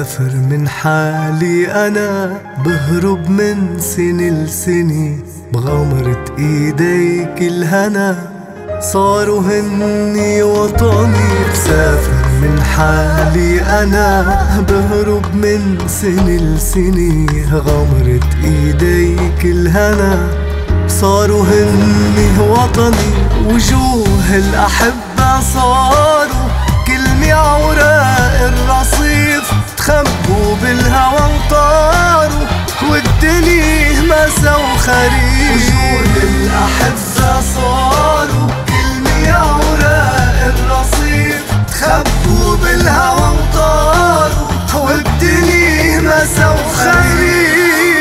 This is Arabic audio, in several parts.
مسافر من حالي أنا، بهرب من سنة لسنة بغمرة إيديك الهنا، صاروا هني وطني. مسافر من حالي أنا، بهرب من سنة لسنة غمرة إيديك الهنا، صاروا هني وطني. وجوه الأحبة صاروا كلمة عوراق الرصيف، تخبوا بالهوى وطاروا والدنيا مسا وخريف. وجوه الأحبة صاروا كلمة عوراق الرصيف، تخبوا بالهوى وطاروا والدنيا مسا وخريف.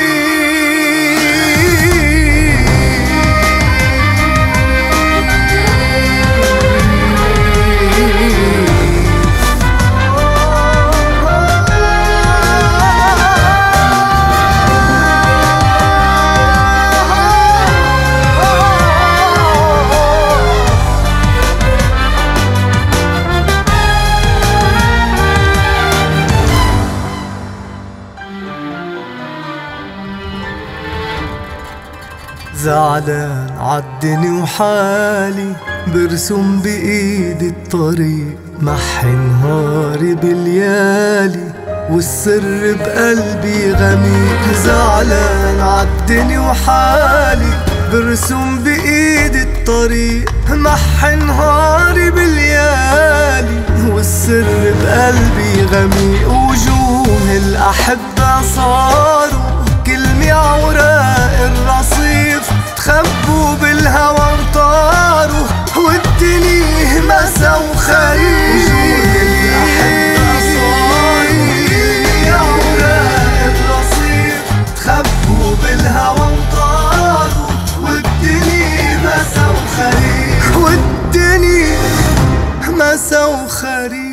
زعلان عالدني وحالي، برسم بإيدي الطريق، محي نهاري بالليالي والسر بقلبي غميق. زعلان عالدني وحالي، برسم بإيدي الطريق، محي نهاري بالليالي والسر بقلبي غميق. وجوه الأحبة صاروا كلمة عوراق الرصيف، تخبوا بالهوى وطاروا والدنيا مسا وخريف. وجوه الأحبة صاروا كلمة عوراق الرصيف، تخبوا بالهوى وطاروا والدنيا مسا وخريف. والدنيا مسا وخريف.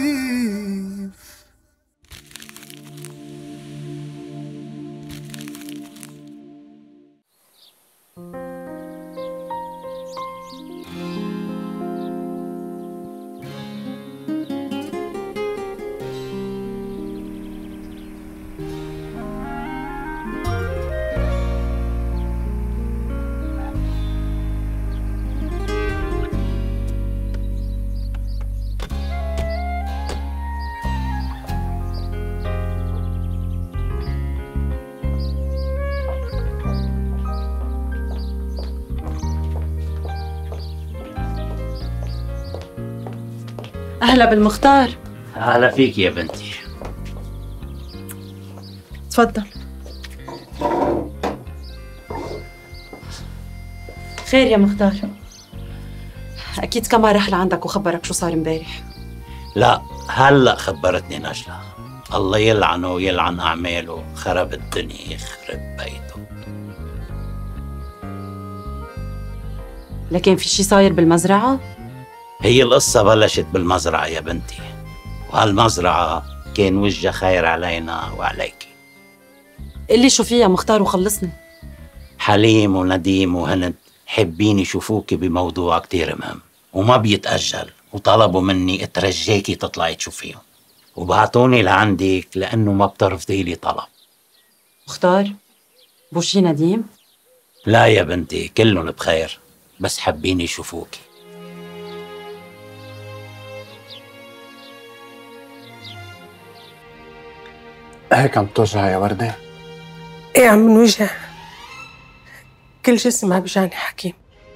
أهلا بالمختار. أهلا فيك يا بنتي. تفضل. خير يا مختار؟ أكيد كمان رح لعندك وخبرك شو صار امبارح. لا، هلأ خبرتني نجلة، الله يلعنه ويلعن أعماله، خرب الدنيا يخرب بيته. لكن في شي صاير بالمزرعة؟ هي القصة بلشت بالمزرعة يا بنتي، وهالمزرعة كان وجه خير علينا وعليكي. قلي شو فيها مختار وخلصني. حليم ونديم وهند حابين يشوفوكي بموضوع كتير مهم وما بيتأجل، وطلبوا مني اترجاكي تطلعي تشوفيهم، وبعتوني لعندك لأنه ما بترفضي لي طلب. مختار بوشي نديم؟ لا يا بنتي، كلهم بخير، بس حابين يشوفوكي. هيك عم توجع يا وردة؟ ايه عم نوجع، كل جسمي عم بيجعني حكيم.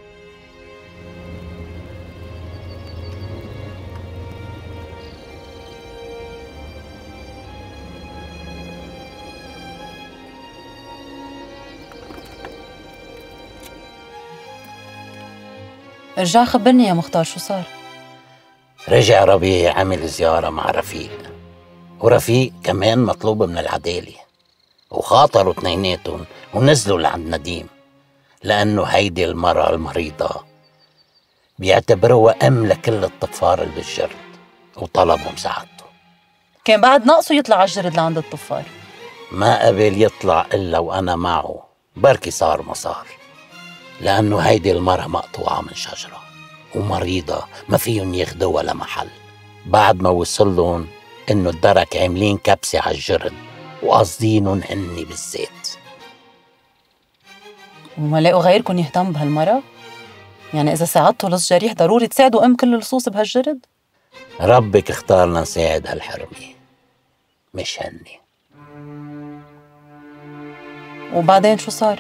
ارجع خبرني يا مختار شو صار. رجع ربيع عمل زيارة مع رفيق، ورفيق كمان مطلوب من العدالة، وخاطروا اثنيناتهم ونزلوا لعند نديم، لأنه هيدي المرأة المريضة بيعتبروها أم لكل الطفار اللي بالجرد، وطلبوا مساعدته. كان بعد ناقصه يطلع على الجرد لعند الطفار. ما قبل يطلع إلا وأنا معه، بركي صار ما صار، لأنه هيدي المرأة مقطوعة من شجرة ومريضة ما فيهم ياخدوها لمحل. بعد ما وصلهم إنه الدرك عاملين كبسة على الجرد وقاصدينهم هني بالذات. وما لاقوا غيركم يهتم بهالمرة؟ يعني إذا ساعدتوا لص جريح ضروري تساعدوا أم كل اللصوص بهالجرد؟ ربك اختارنا نساعد هالحرمة مش هني. وبعدين شو صار؟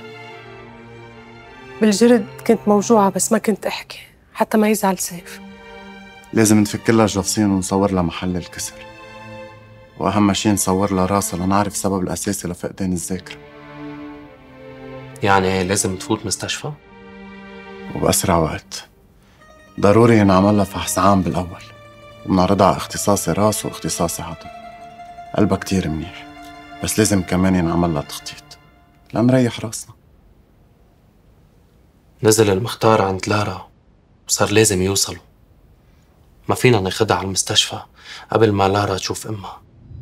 بالجرد كنت موجوعة بس ما كنت أحكي حتى ما يزعل سيف. لازم نفك لها جفصين ونصور لها محل الكسر، وأهم شي نصور لها راسها لنعرف السبب الأساسي لفقدان الذاكرة. يعني لازم تفوت مستشفى؟ وبأسرع وقت. ضروري ينعمل لها فحص عام بالأول، وبنعرضها على اختصاصي راس واختصاصي عظم. قلبها كتير منيح، بس لازم كمان ينعمل لها تخطيط لنريح راسنا. نزل المختار عند لارا وصار لازم يوصلوا. ما فينا ناخدها على المستشفى قبل ما لارا تشوف امها.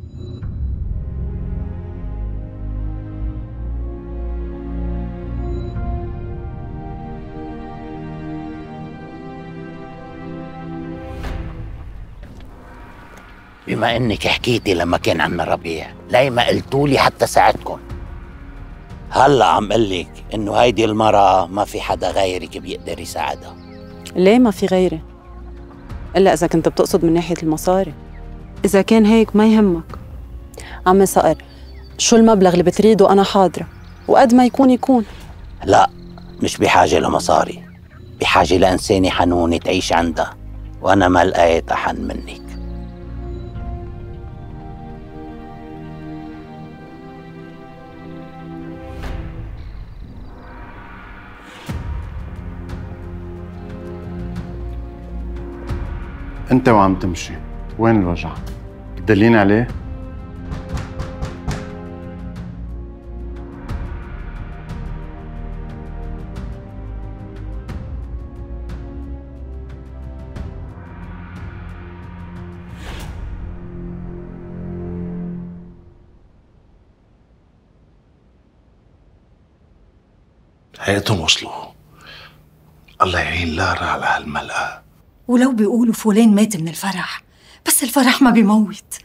بما انك حكيتي لما كان عنا ربيع، ليه ما قلتولي حتى ساعدكم؟ هلا عم قلك انه هيدي المرأة ما في حدا غيرك بيقدر يساعدها. ليه ما في غيري؟ إلا إذا كنت بتقصد من ناحية المصاري. إذا كان هيك ما يهمك. عمي صقر، شو المبلغ اللي بتريده أنا حاضرة، وقد ما يكون يكون. لا، مش بحاجة لمصاري، بحاجة لإنسانة حنونة تعيش عندها، وأنا ما لقيت أحن منك. أنت وعم تمشي، وين الوجع؟ بتدليني عليه؟ هيئتهم وصلوا. الله يعين لارا على هالملقى. ولو بيقولوا فلان مات من الفرح، بس الفرح ما بيموت.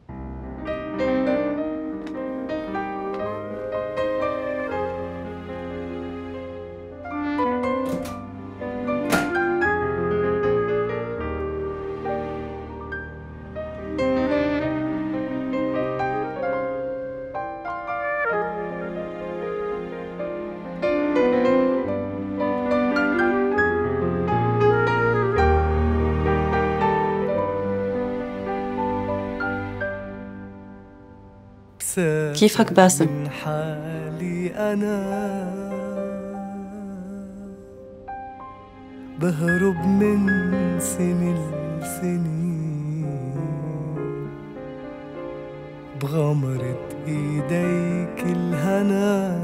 كيفك باسم؟ من حالي أنا بهرب من سنة لسنين بغمرة إيديك الهنا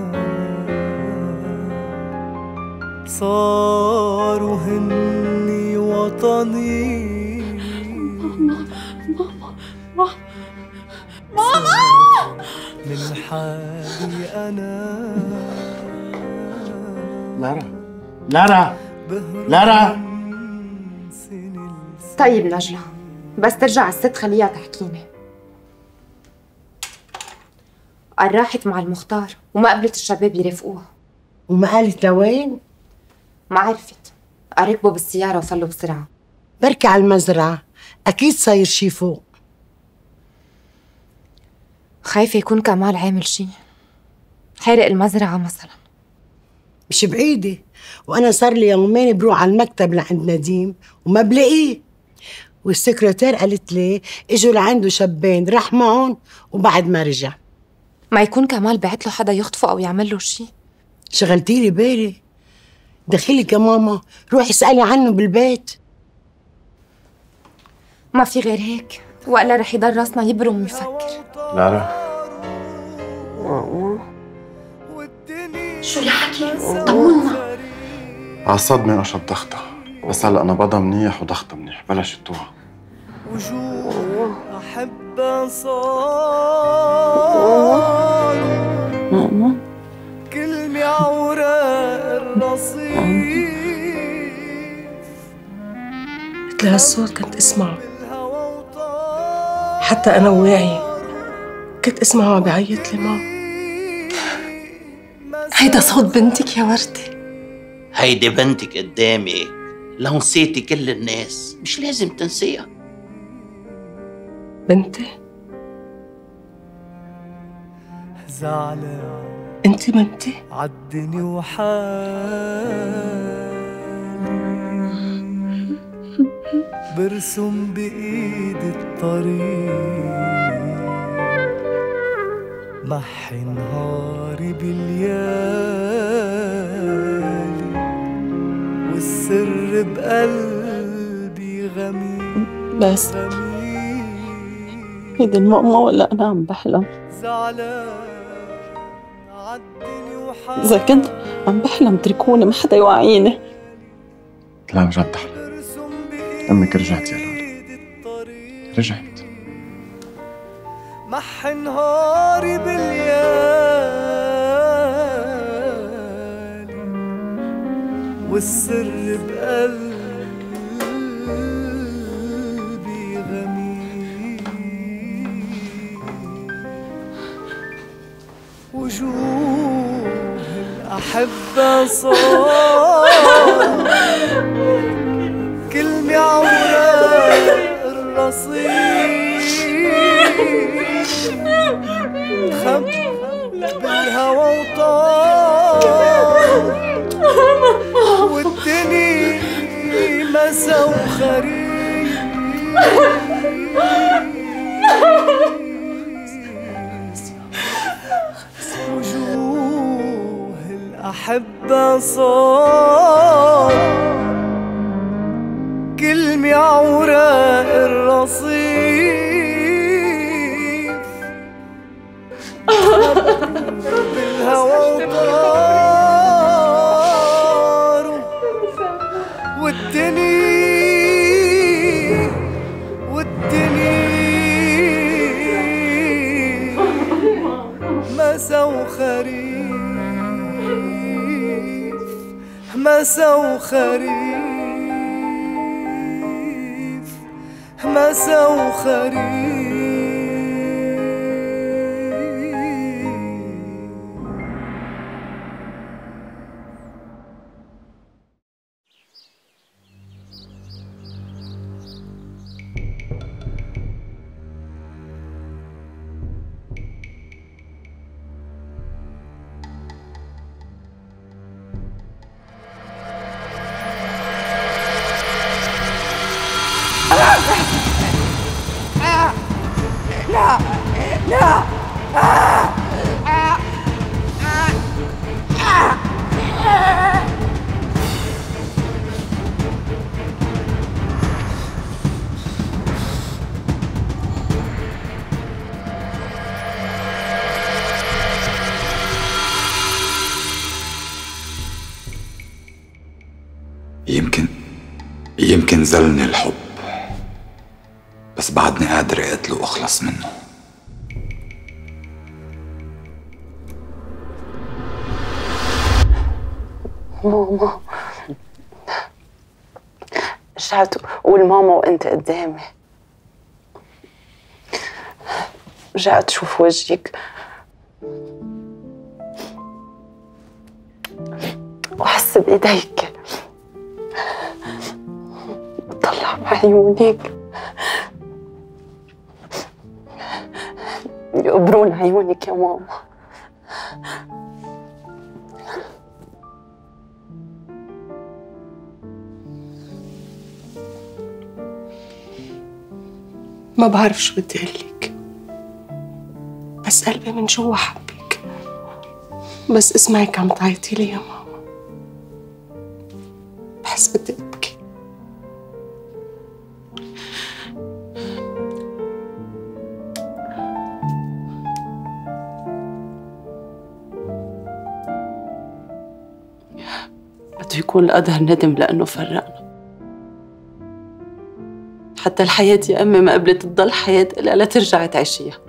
صاروا هني وطني. ماما من حالي أنا. لارا طيب نجلة، بس ترجع الست خليها تحكيني. قال راحت مع المختار وما قبلت الشباب يرافقوها. وما قالت لوين؟ ما عرفت. ركبوا بالسيارة وصلوا بسرعة. بركي على المزرعة، أكيد صاير شي فوق. خايفة يكون كمال عامل شي، حارق المزرعة مثلا. مش بعيدة، وأنا صار لي يومين بروح على المكتب لعند نديم وما بلاقيه، والسكرتير قالت لي اجوا لعنده شابين راح معهم وبعد ما رجع. ما يكون كمال بعت له حدا يخطفه أو يعمل له شي. شغلتي لي بالي. دخيلك يا ماما، روحي اسألي عنه بالبيت. ما في غير هيك، وقلا رح يضل راسنا يبرم ويفكر. لارا شو يا حكي؟ طولنا. عالصدمة أشد ضغطها، بس هلا نبضها منيح وضغطها منيح، بلشت توعى. وجوه أحبها صار كلمة عوراء الرصيف. مثل هالصوت كنت اسمعه حتى أنا وواعي كنت أسمعه عم بيعيط لي ماما. هيدا صوت بنتك يا وردة؟ هيدي بنتك قدامك، لو نسيتي كل الناس مش لازم تنسيها. بنتي؟ زعلان انت بنتي؟ عدني وحالي برسم بإيدي الطريق، محي نهاري بالليالي والسر بقلبي غميق. بس هيدي الماما ولا أنا عم بحلم؟ إذا كنت عم بحلم اتركوني، ما حدا يوعيني. لا عن جد تحلم. أمك رجعت يا لارا، رجعت. محي نهاري بالليالي والسر بقلبي غميق، وجوه الأحبة صار كلمة عوراق الرصيف، خب بالهوى وطار والدنيا مسا وخريف، وجوه الأحبة صار كلمة عوراق الرصيف، بالهوى وطاروا والدنيا مسا وخريف، مسا وخريف، مسا وخريف. لا لا يمكن زلني الحب، بس بعدني قادر اقتله واخلص منه. ماما، رجعت والماما وانت قدامي، رجعت اشوف وجهك واحس بايديك، بطلع بعيونك يقبرون عيونك يا ماما. ما بعرف شو بدي اقلك، بس قلبي من جوا حبك. بس اسمعك عم تعيطي لي يا ماما بحس بدي ابكي. بده يكون القدر ندم لأنه فرقنا. حتى الحياة يا أمي ما قبلت تضل حياة إلا لا ترجعي تعيشيها.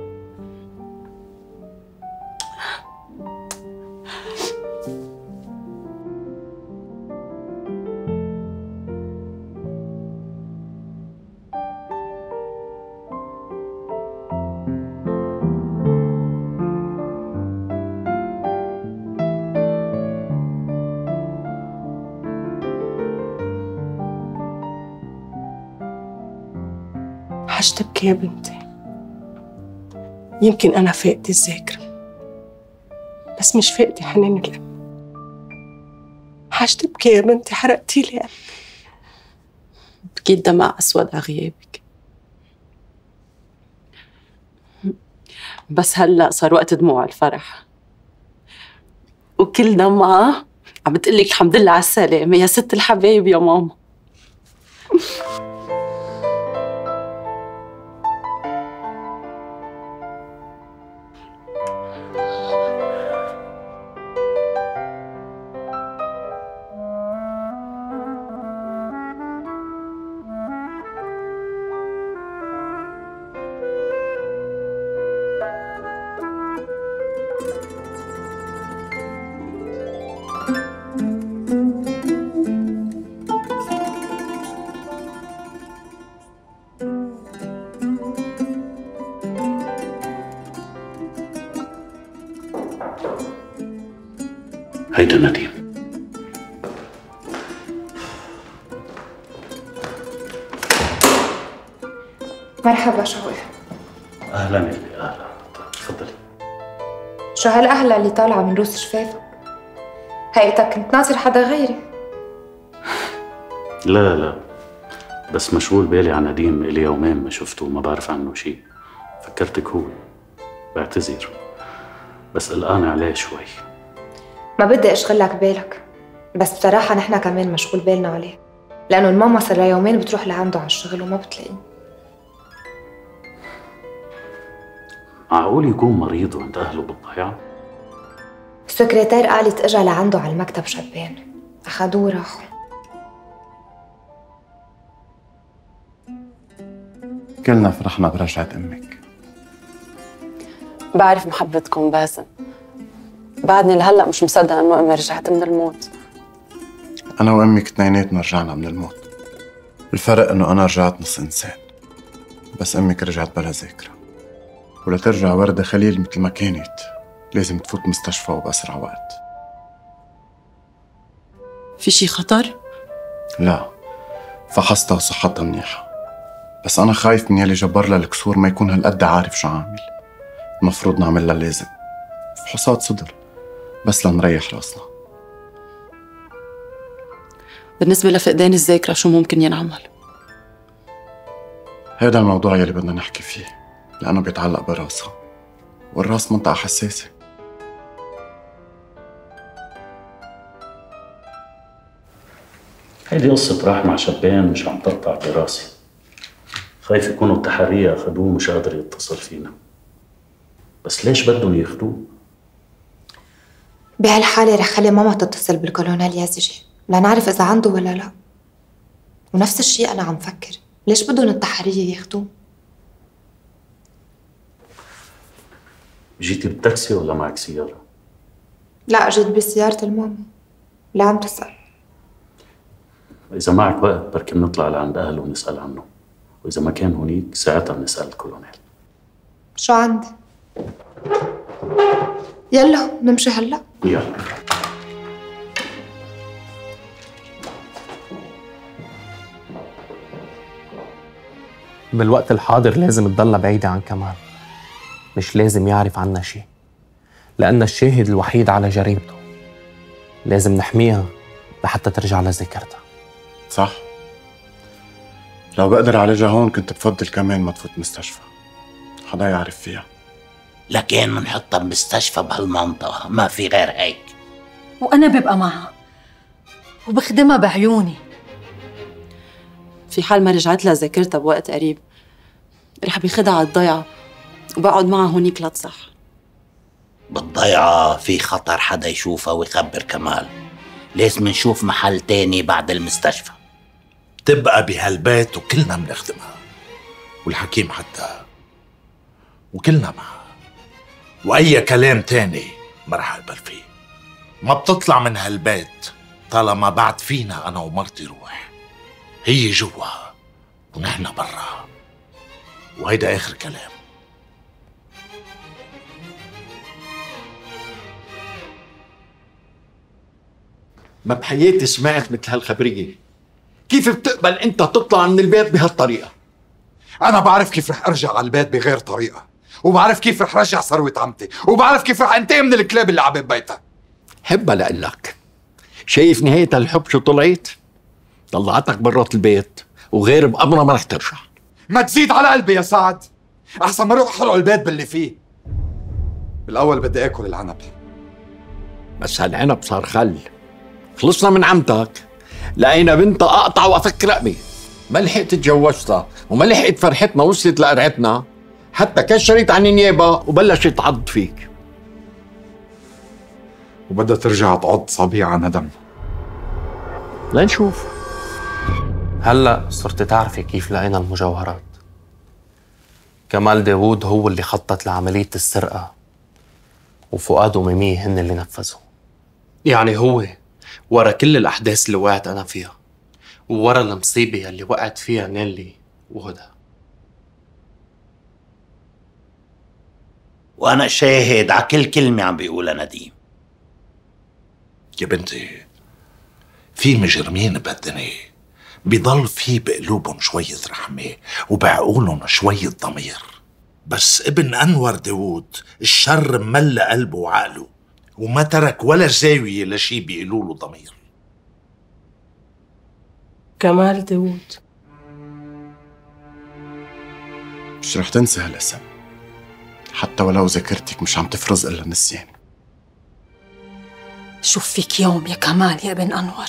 حاج تبكي يا بنتي. يمكن أنا فقدت الذاكرة بس مش فقدت حنان الأب. حاج تبكي يا بنتي، حرقتي لي قلبي. بكيت دمع أسود على غيابك، بس هلأ صار وقت دموع الفرح، وكل دمعة عم بتقلك الحمد لله على السلامة يا ست الحبايب يا ماما. هيدا نديم. مرحبا شوقي. اهلا يلي اهلا، تفضلي. شو هالقهلة اللي طالعة من روس شفافك؟ هيئتك كنت ناظر حدا غيري؟ لا بس مشغول بالي عن نديم، إلي يومين ما شفته وما بعرف عنه شيء. فكرتك هو. بعتذر بس قلقانة عليه شوي. ما بدي اشغلك بالك، بس بصراحة نحن كمان مشغول بالنا عليه، لأنه الماما صار لها يومين بتروح لعنده على الشغل وما بتلاقيه. معقول يكون مريض وعند أهله بالضيعة؟ السكرتير قالت اجا لعنده على المكتب شبان، أخدوه وراحوا. كلنا فرحنا برجعة أمك. بعرف محبتكم باسم، بعدني لهلا مش مصدقة انه امي رجعت من الموت. أنا وأمك اثنيناتنا رجعنا من الموت، الفرق إنه أنا رجعت نص إنسان، بس أمك رجعت بلا ذاكرة. ولترجع وردة خليل مثل ما كانت لازم تفوت مستشفى وبأسرع وقت. في شي خطر؟ لا، فحصتها وصحتها منيحة، بس أنا خايف من يلي جبر لها الكسور ما يكون هالقد عارف شو عامل. المفروض نعمل لها اللازم، فحوصات صدر بس لنريح راسنا. بالنسبة لفقدان الذاكرة شو ممكن ينعمل؟ هذا الموضوع يلي بدنا نحكي فيه، لأنه بيتعلق براسها، والراس منطقة حساسة. هيدي قصة راح مع شبان مش عم تقطع براسي. خايف يكونوا التحرية أخدوه مش قادر يتصل فينا. بس ليش بدهم ياخدوه؟ بهالحالة رح خلي ماما تتصل بالكولونيل يازجي لنعرف إذا عنده ولا لا. ونفس الشيء أنا عم فكر، ليش بدهم التحرية ياخدوه؟ جيتي بالتاكسي ولا معك سيارة؟ لا، جيت بسيارة الماما. لا عم تسأل؟ إذا معك وقت بركي بنطلع لعند أهله ونسأل عنه، وإذا ما كان هونيك ساعتها بنسأل الكولونيل. شو عندي؟ يلا نمشي هلا. يلا. بالوقت الحاضر لازم تضلها بعيدة عن كمال، مش لازم يعرف عنا شيء، لأن الشاهد الوحيد على جريمته. لازم نحميها لحتى ترجع لذاكرتها. صح. لو بقدر اعالجها هون كنت بفضل كمان ما تفوت مستشفى، حدا يعرف فيها. لكن منحطها بمستشفى بهالمنطقة، ما في غير هيك. وأنا ببقى معها وبخدمها بعيوني. في حال ما رجعت لها ذاكرتها بوقت قريب رح بياخدها على الضيعة وبقعد معها هونيك لتصح. بالضيعة في خطر حدا يشوفها ويخبر كمال. لازم نشوف محل تاني بعد المستشفى. تبقى بهالبيت وكلنا بنخدمها، والحكيم حتى، وكلنا معها. وأي كلام تاني ما رح أقبل فيه. ما بتطلع من هالبيت طالما بعد فينا أنا ومرتي روح. هي جوا ونحن برا، وهيدا آخر كلام. ما بحياتي سمعت مثل هالخبرية. كيف بتقبل انت تطلع من البيت بهالطريقة؟ أنا بعرف كيف رح أرجع على البيت بغير طريقة، وبعرف كيف رح رجع ثروة عمتي، وبعرف كيف رح أنتقم من الكلاب اللي عبيب بيتها. حبها لقلك. شايف نهاية الحب شو طلعت؟ طلعتك برات البيت وغير بأمرها ما رح ترجع. ما تزيد على قلبي يا سعد، أحسن ما أروح أحرق البيت باللي فيه. بالأول بدي آكل العنب، بس هالعنب صار خل. خلصنا من عمتك، لقينا بنتها أقطع وأفك رقبي. ما لحقت تجوزتها وما لحقت فرحتنا وصلت لقرعتنا، حتى كشرت عن النيابة وبلشت تعض فيك. وبدها ترجع تعض صبيعة ندم. لنشوف. هلا صرت تعرفي كيف لقينا المجوهرات. كمال داوود هو اللي خطط لعملية السرقة، وفؤاد وميمية هن اللي نفذوا. يعني هو ورا كل الأحداث اللي وقعت أنا فيها، وورا المصيبة اللي وقعت فيها نيلي وهدى. وأنا شاهد على كل كلمة عم بيقولها نديم. يا بنتي، في مجرمين بهالدنيا بيضل في بقلوبهم شوية رحمة وبعقولهم شوية ضمير، بس ابن أنور داوود الشر ملى قلبه وعقله وما ترك ولا زاوية لشي بيقولوله ضمير. كمال داوود مش رح تنسى هالاسم، حتى ولو ذاكرتك مش عم تفرز إلا النسيان. شوف فيك يوم يا كمال يا ابن أنور.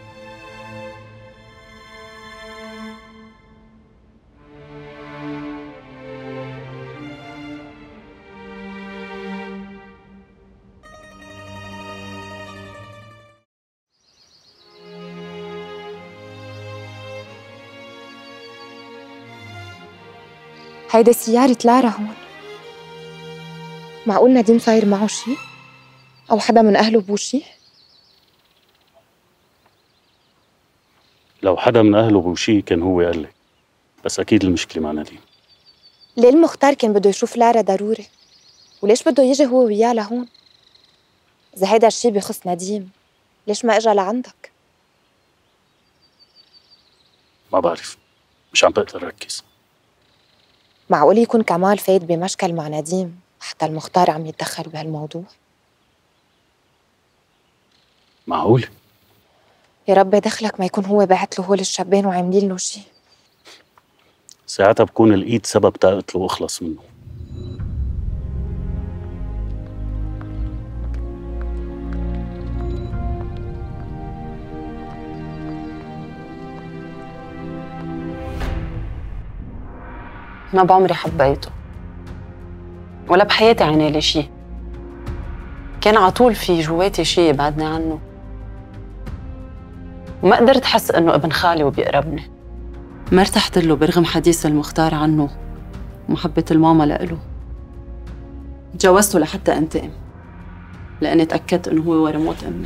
هيدا سيارة لارا هون. معقول نديم صاير معه شي؟ أو حدا من أهله بوشي؟ لو حدا من أهله بوشي كان هو قال لك، بس أكيد المشكلة مع نديم. ليه المختار كان بده يشوف لارا ضروري؟ وليش بده يجي هو وياه لهون؟ إذا هيدا الشي بيخص نديم، ليش ما إجا لعندك؟ ما بعرف، مش عم بقدر أركز. معقول يكون كمال فايت بمشكل مع نديم حتى المختار عم يتدخل بهالموضوع؟ معقول؟ يا رب دخلك ما يكون هو بعت له هول الشابين وعاملين له شي. ساعتها بكون الإيد سبب تقتله واخلص منه. ما بعمري حبيته ولا بحياتي عينالي شي. كان عطول في جواتي شي يبعدني عنه، وما قدرت حس انه ابن خالي وبيقربني. ما ارتحت له برغم حديث المختار عنه ومحبة الماما لإله. تجوزته لحتى انتقم، لأني تأكدت انه هو ورا موت امي.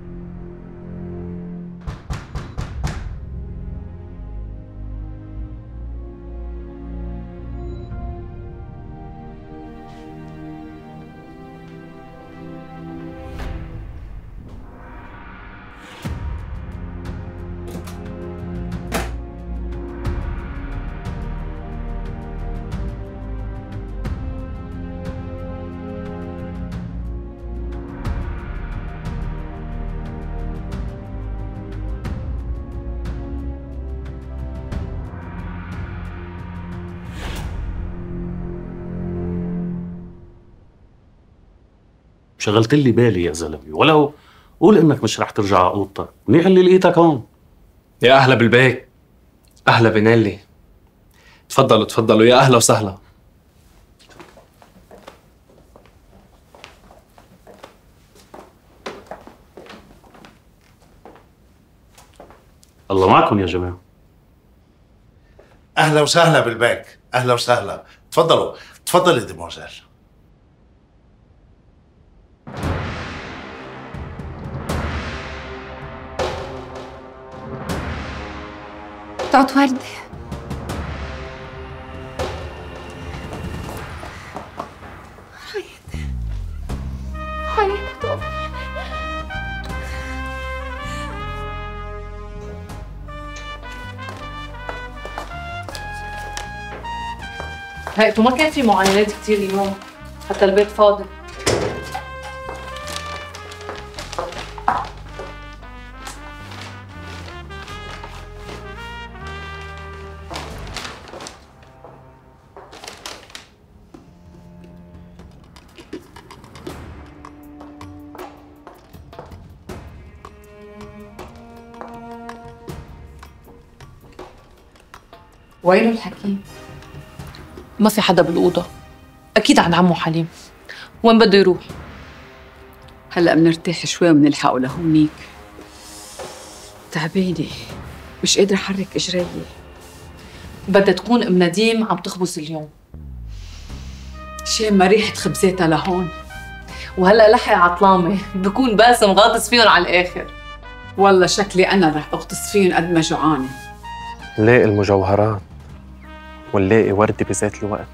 شغلت لي بالي يا زلمه، ولو قول انك مش رح ترجع على اوضتك، منيح اللي لقيتك هون. يا أهلا بالبيك، أهلا بنيلي. تفضلوا تفضلوا، يا أهلا وسهلا. الله معكم يا جماعه. اهلا وسهلا بالباك، اهلا وسهلا. تفضلوا تفضلي ديموزيل. بتاعت وردة. حياتي هيك وما كان في معاينات كتير اليوم، حتى البيت فاضي. وينه الحكيم؟ ما في حدا بالأوضة، أكيد عند عمو حليم. وين بده يروح؟ هلأ بنرتاح شوي وبنلحقه لهونيك. تعبانة، مش قادرة أحرك إجريي. بدها تكون أم نديم عم تخبز اليوم. شامة ريحة خبزاتها لهون. وهلأ لحق عطلامة، بكون باسم غاطس فيهم على الآخر. والله شكلي أنا رح أغطس فيهم قد ما جوعانة. نلاقي المجوهرات ونلاقي وردة بذات الوقت.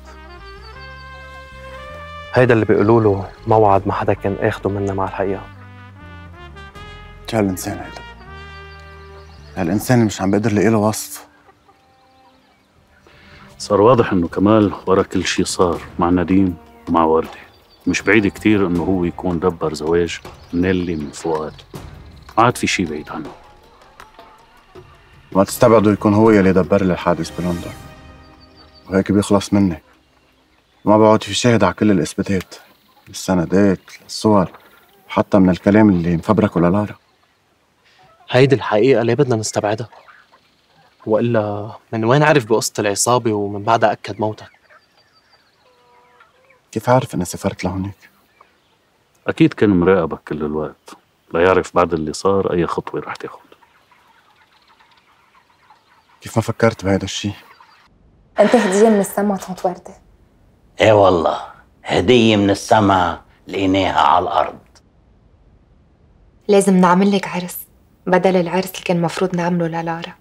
هيدا اللي بيقولوا له موعد ما حدا كان اخده منا مع الحقيقة. شو هالإنسان هيدا؟ هالإنسان اللي مش عم بقدر لاقي له وصف. صار واضح إنه كمال ورا كل شي صار مع نديم ومع وردة. مش بعيد كتير إنه هو يكون دبر زواج نيلي من فؤاد. ما عاد في شي بعيد عنه. ما تستبعدوا يكون هو يلي دبر لي الحادث بلندن، وهيك بيخلص مني. ما بقعد في شاهد على كل الإثباتات، السندات، الصور، وحتى من الكلام اللي مفبركه للارا. هيدي الحقيقة ليه بدنا نستبعدها؟ وإلا من وين عرف بقصة العصابة ومن بعدها أكد موتها؟ كيف عارف إني سافرت لهونيك؟ أكيد كان مراقبك كل الوقت ليعرف بعد اللي صار أي خطوة رح تاخد. كيف ما فكرت بهذا الشيء؟ انت هدية من السما طنط وردة. ايه والله، هدية من السما لقيناها على الأرض. لازم نعمل لك عرس بدل العرس اللي كان المفروض نعمله للارا.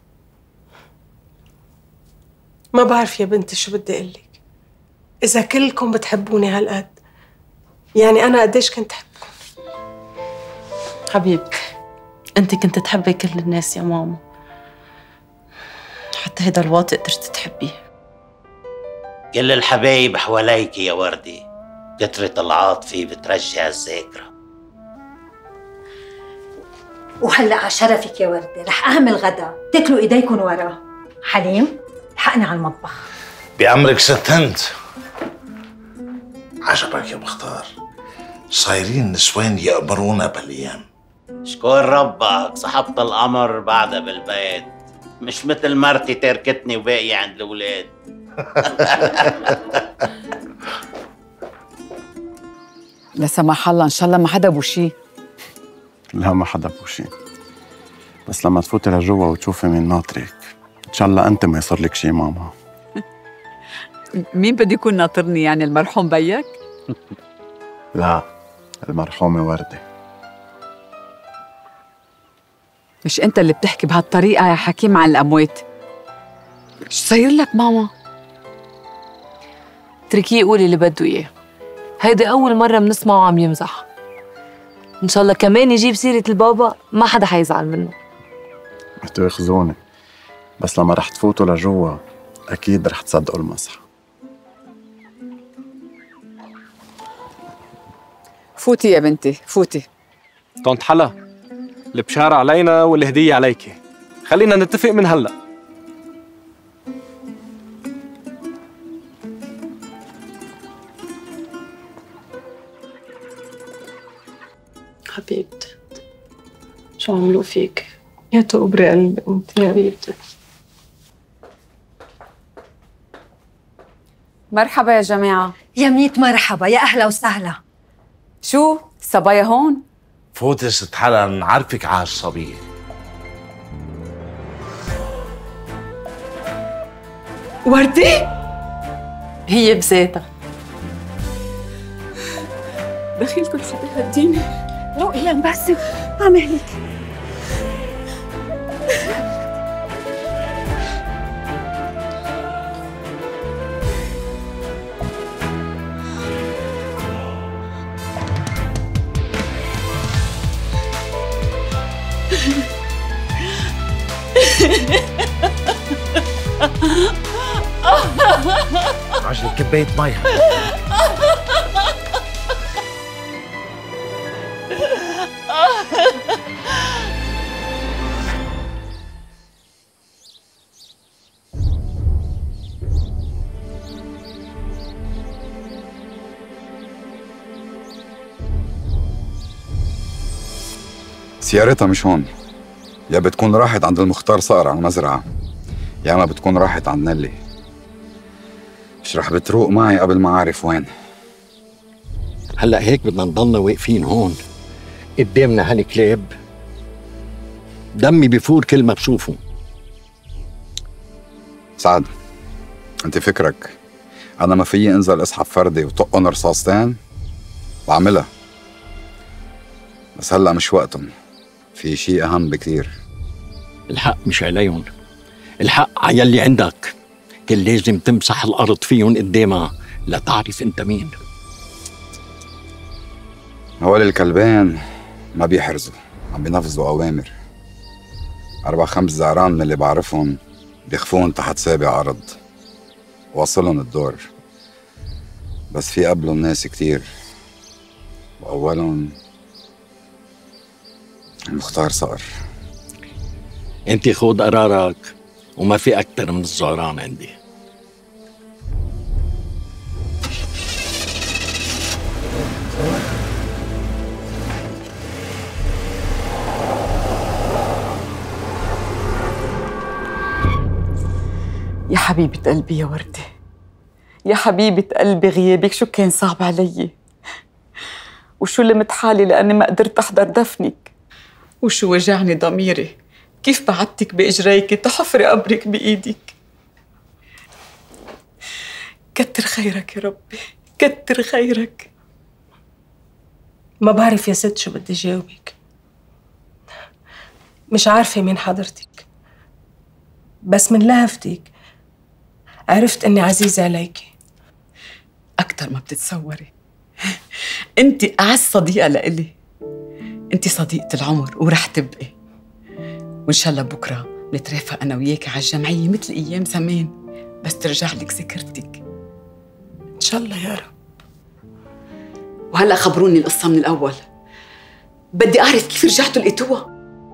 ما بعرف يا بنتي شو بدي اقول لك. اذا كلكم بتحبوني هالقد، يعني انا قديش كنت احبكم. حبيبتي، انت كنت تحبي كل الناس يا ماما، حتى هيدا الواطي قدرت تحبيه. كل الحبايب حواليك يا وردي، كترة العاطفة بترجع الذاكرة. وهلا على شرفك يا وردة رح اعمل غدا تاكلوا ايديكم وراه. حليم الحقني على المطبخ. بأمرك ست هند. عجبك يا مختار، صايرين نسوان يأمرونا بالأيام. شكون ربك صحبت القمر بعدها بالبيت، مش مثل مرتي تركتني وباقي عند الأولاد. لا سمح الله، إن شاء الله ما حدا بو شي. لا ما حدا بو شي، بس لما تفوتي لجوا وتشوفي مين ناطرك إن شاء الله أنت ما يصير لك شي ماما. مين بده يكون ناطرني، يعني المرحوم بيك؟ لا، المرحومة وردة. مش أنت اللي بتحكي بهالطريقة يا حكيم عن الأموات؟ شو صاير لك ماما؟ اتركيه يقول اللي بده إياه، هيدي أول مرة بنسمعه عم يمزح. إن شاء الله كمان يجيب سيرة البابا ما حدا حيزعل منه. بتواخذوني، بس لما رح تفوتوا لجوا أكيد رح تصدقوا المسح. فوتي يا بنتي فوتي. طنط حلا، البشارة علينا والهدية عليكي، خلينا نتفق من هلأ. حبيبتي شو عملوا فيك؟ يا تقبري قلبي انت يا حبيبتي. مرحبا يا جماعة. يا ميت مرحبا، يا أهلا وسهلا. شو الصبايا هون؟ فوتي ست حلا، نعرفك على الصبية. وردي؟ هي بذاتها. دخيلكم حدا هديني. رؤيا بس عم هيك. عجلك كباية مي. سيارتها مش هون، يا بتكون راحت عند المختار صقر على المزرعة، يا ما بتكون راحت عند نيلي. مش رح بتروق معي قبل ما أعرف وين. هلا هيك بدنا نضلنا واقفين هون قدامنا هالكلاب؟ دمي بفور كل ما بشوفه. سعد، انت فكرك انا ما فيي انزل اسحب فردي وطقن رصاصتين؟ بعملها، بس هلا مش وقتهم، في شيء اهم بكتير. الحق مش عليهم، الحق عيلي عندك، كان لازم تمسح الارض فيهم قدامها لتعرف انت مين. هول الكلبين ما بيحرزوا، عم بينفذوا اوامر. 4-5 زعران من اللي بعرفهم بيخفون تحت سابع ارض، واصلهم الدور. بس في قبلهم ناس كتير، واولهم المختار صقر. انت خود قرارك، وما في اكتر من الزعران عندي. يا حبيبة قلبي يا وردة، يا حبيبة قلبي، غيابك شو كان صعب علي، وشو لمت حالي لأني ما قدرت أحضر دفنك، وشو وجعني ضميري كيف بعدتك بإجريك تحفري قبرك بإيدك. كتر خيرك يا ربي، كتر خيرك. ما بعرف يا ست شو بدي جاوبك، مش عارفة مين حضرتك، بس من لهفتك عرفت اني عزيزة عليكي أكتر ما بتتصوري. أنت أعز صديقة لإلي، أنت صديقة العمر ورح تبقي، وإن شاء الله بكرة نترافق أنا وياكي على الجمعية مثل أيام زمان، بس ترجع لك ذاكرتك إن شاء الله يا رب. وهلأ خبروني القصة من الأول، بدي أعرف كيف رجعتوا لقيتوها.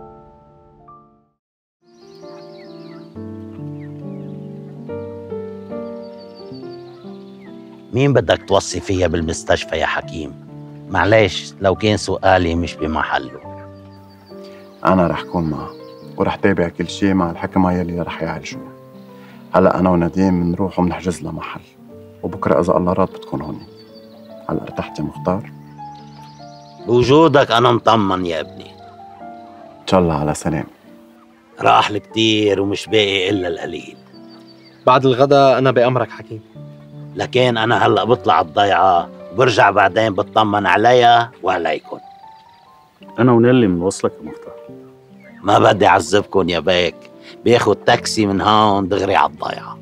مين بدك توصي فيها بالمستشفى يا حكيم؟ معلش لو كان سؤالي مش بمحله. أنا رح كون معه ورح تابع كل شيء مع الحكمة يلي رح يعالجوها. هلا أنا ونديم بنروح وبنحجز لها محل، وبكرة إذا الله راد بتكون هونيك. هلا ارتحت يا مختار؟ بوجودك أنا مطمن يا ابني. إن شاء الله على سلام. راح الكتير ومش باقي إلا القليل. بعد الغداء أنا بأمرك حكيم. لكن أنا هلأ بطلع الضيعة وبرجع بعدين بطمن عليها وعليكم. أنا ونيلي منوصلك يا مختار. ما بدي أعذبكم يا بيك، بياخد تاكسي من هون دغري على الضيعة.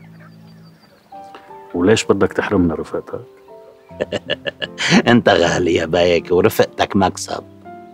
وليش بدك تحرمنا رفقتك؟ أنت غالي يا بيك ورفقتك مكسب.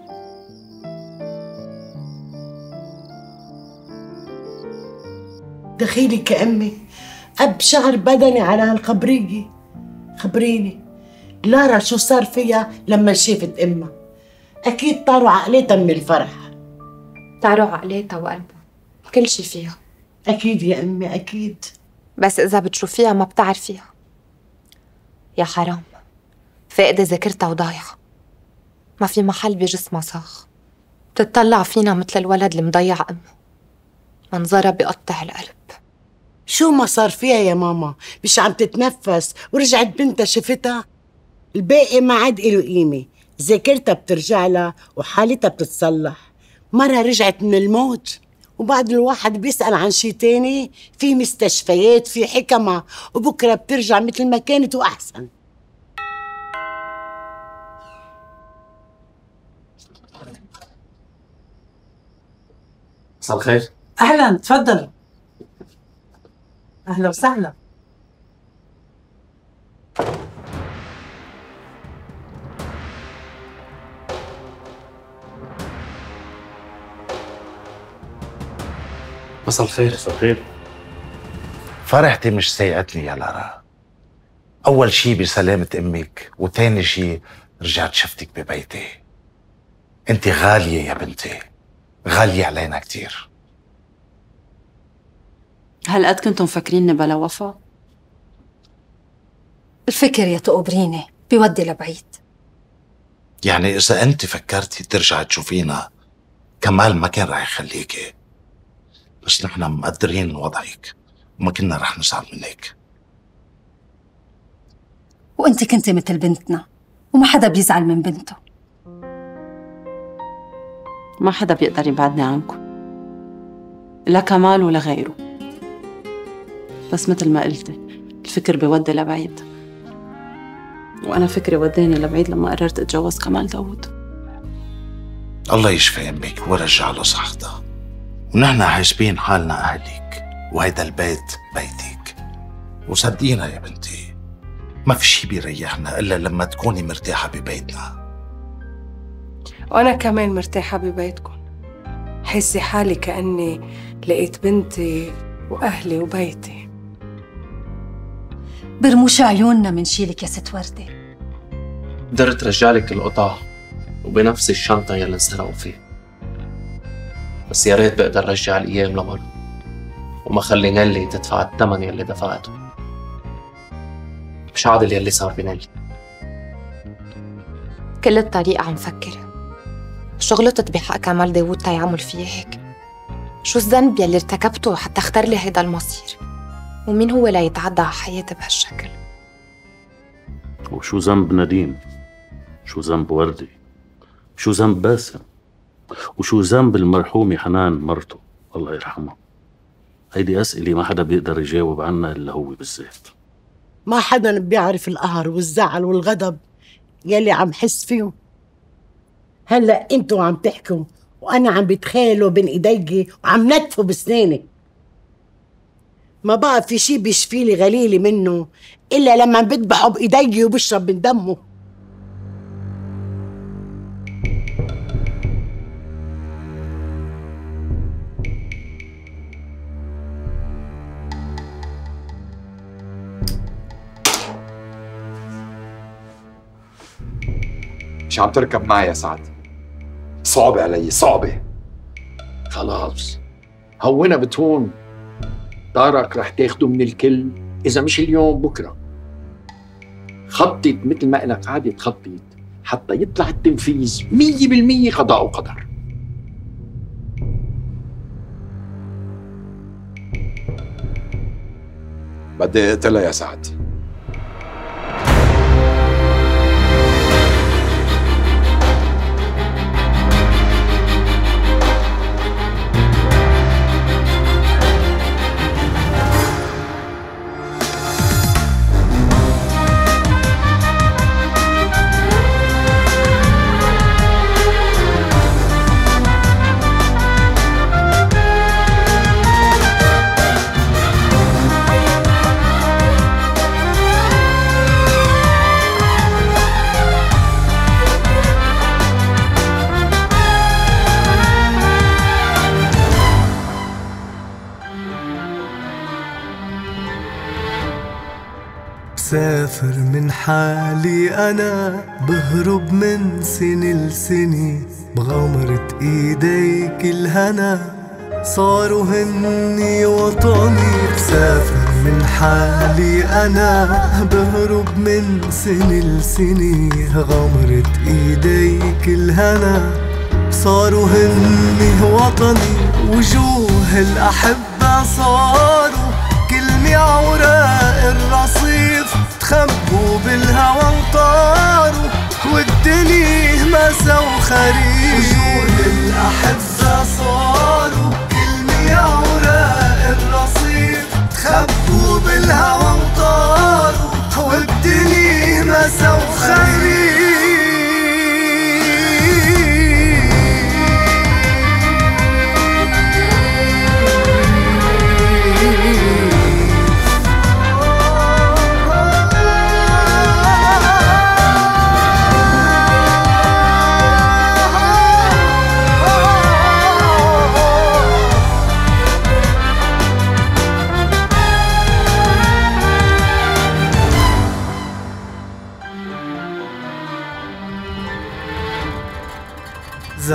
دخيلك يا أمي، أب شعر بدني على هالخبرية. خبريني لارا شو صار فيها لما شافت أمها؟ أكيد طاروا عقليتها من الفرح. طاروا عقليتها وقلبها، كل شي فيها. أكيد يا أمي أكيد، بس إذا بتشوفيها ما بتعرفيها. يا حرام، فاقدة ذاكرتها وضايعة، ما في محل بجسمها صاخ، بتطلع فينا مثل الولد اللي مضيع أمه، منظرها بيقطع القلب. شو ما صار فيها يا ماما؟ مش عم تتنفس ورجعت بنتها شفتها؟ الباقي ما عاد له قيمة، ذاكرتها بترجع لها وحالتها بتتصلح. مرة رجعت من الموت وبعد الواحد بيسأل عن شي تاني، في مستشفيات، في حكمة، وبكرة بترجع مثل ما كانت وأحسن. مساء الخير. أهلا، تفضل. أهلا وسهلا. مساء الخير. مساء الخير. فرحتي مش سايقتني يا لارا. أول شي بسلامة أمك، وتاني شي رجعت شفتك ببيتي. أنت غالية يا بنتي، غالية علينا كتير. هالقد كنتم مفكريني بلا وفا؟ الفكر يا تقبريني بيودي لبعيد. يعني إذا أنت فكرتي ترجعي تشوفينا، كمال ما كان رح يخليكي، بس نحن مقدرين وضعك وما كنا رح نزعل منك. وانت كنتي مثل بنتنا، وما حدا بيزعل من بنته. ما حدا بيقدر يبعدني عنكم، لا كمال ولا غيره. بس مثل ما قلتي الفكر بيودي لبعيد، وأنا فكري وداني لبعيد لما قررت أتجوز كمال داوود. الله يشفي أمك ويرجع له صحتها، ونحن حاسبين حالنا أهلك، وهيدا البيت بيتك. وصدقينا يا بنتي، ما في شي بيريحنا إلا لما تكوني مرتاحة ببيتنا. وأنا كمان مرتاحة ببيتكم، حسي حالي كأني لقيت بنتي وأهلي وبيتي. برموش عيوننا منشيلك يا ست وردة. قدرت رجعلك القطع وبنفس الشنطة يلي انسرقوا فيه، بس يا ريت بقدر رجع الأيام لورا وما خلي نيلي تدفع الثمن يلي دفعته. مش عادل يلي صار بنيلي. كل الطريق عم فكر شو غلطت بحق كمال داوود تيعمل فيي هيك؟ شو الذنب يلي ارتكبته حتى اختار لي هيدا المصير؟ ومين هو ليتعدى على حياتي بهالشكل؟ وشو ذنب نديم؟ شو ذنب وردي؟ شو ذنب باسم؟ وشو ذنب المرحومة حنان مرته الله يرحمها؟ هيدي أسئلة ما حدا بيقدر يجاوب عنها إلا هو بالذات. ما حدا بيعرف القهر والزعل والغضب يلي عم حس فيهم. هلا انتوا عم تحكوا وانا عم بتخيلوا بين ايديي وعم نتفوا بسناني. ما بقى في شي بيشفيلي غليلي منه الا لما بذبحه بايديي وبشرب من دمه. مش عم تركب معي يا سعد، صعبة علي صعبة. خلاص هونا بتهون، دارك رح تاخده من الكل، إذا مش اليوم بكرة. خطط مثل ما إنك عادي تخطط حتى يطلع التنفيذ 100% قضاء وقدر. بدي اقتلها يا سعد. سافر من حالي أنا، بهرب من سنة لسنة، بغمرة إيديك الهنا صاروا هني وطني. بسافر من حالي أنا، بهرب من سنة لسنة، غمرة إيديك الهنا صاروا هني وطني. وجوه الأحبة صاروا كلمة عوراق الرصيف، تخبوا بالهوى وطاروا والدنيا مسا وخريف. وجوه الأحبة صاروا كلمة عوراق الرصيف، تخبوا بالهوى وطاروا والدنيا مسا وخريف.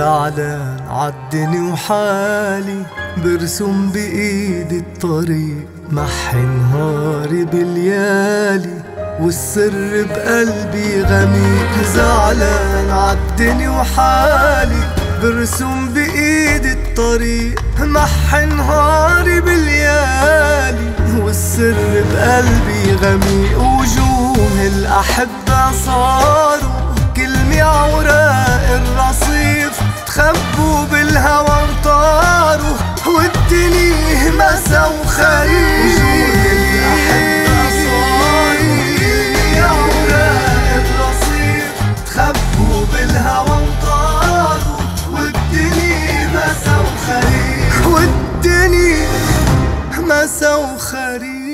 زعلان عالدنيا وحالي برسم بإيدي الطريق محي نهاري بالليالي والسر بقلبي غميق. زعلان عالدنيا وحالي برسم بإيدي الطريق محي نهاري بالليالي والسر بقلبي غميق. وجوه الأحبة صاروا كلمة عوراق الرصيف تخبوا بالهوى وطاروا والدنيا مسا وخريف. وجوه الأحبة صاروا كلمة عوراق الرصيف تخبوا بالهوى وطاروا والدنيا مسا وخريف. والدنيا مسا وخريف.